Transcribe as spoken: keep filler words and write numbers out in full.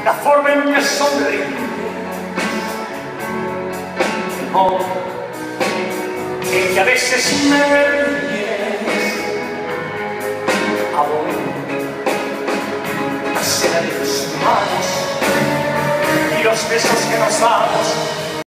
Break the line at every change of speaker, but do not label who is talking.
la forma en que sonríe, el modo en que a veces me ríes, aún la cena de tus manos y los besos que nos damos.